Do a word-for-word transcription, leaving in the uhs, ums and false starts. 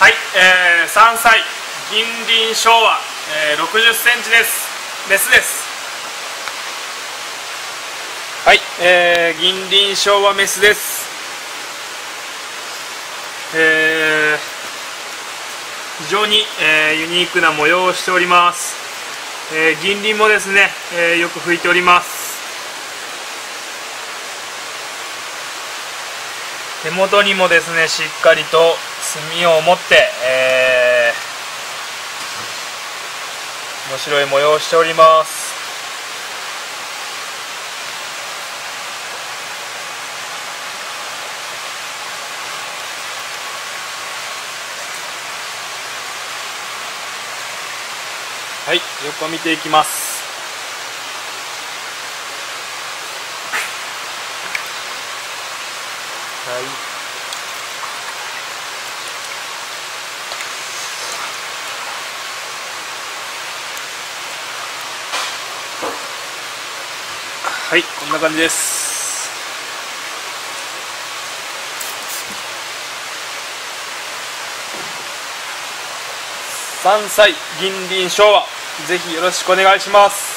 はい、えー、さんさい銀鱗昭和、えー、ろくじゅっセンチです。メスです。はい、えー、銀鱗昭和メスです。えー、非常に、えー、ユニークな模様をしております。えー、銀鱗もですね、えー、よく吹いております。手元にもですね、しっかりと墨を持って、えー、面白い模様をしております。はい、横見ていきます。はい。はい、こんな感じです。さんさい銀鱗昭和、ぜひよろしくお願いします。